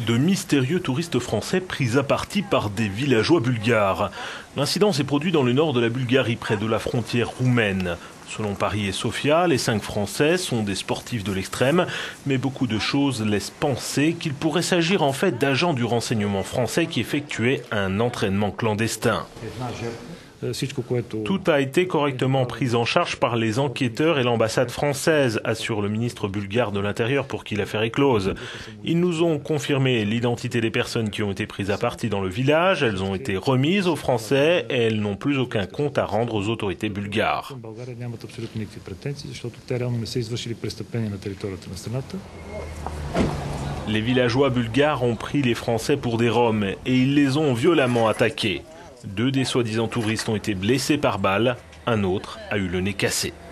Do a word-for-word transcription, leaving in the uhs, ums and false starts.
de mystérieux touristes français pris à partie par des villageois bulgares. L'incident s'est produit dans le nord de la Bulgarie, près de la frontière roumaine. Selon Paris et Sofia, les cinq Français sont des sportifs de l'extrême, mais beaucoup de choses laissent penser qu'il pourrait s'agir en fait d'agents du renseignement français qui effectuaient un entraînement clandestin. Tout a été correctement pris en charge par les enquêteurs et l'ambassade française, assure le ministre bulgare de l'Intérieur pour qui l'affaire est close. Ils nous ont confirmé l'identité des personnes qui ont été prises à partie dans le village. Elles ont été remises aux Français et elles n'ont plus aucun compte à rendre aux autorités bulgares. Les villageois bulgares ont pris les Français pour des Roms et ils les ont violemment attaqués. Deux des soi-disant touristes ont été blessés par balle, un autre a eu le nez cassé.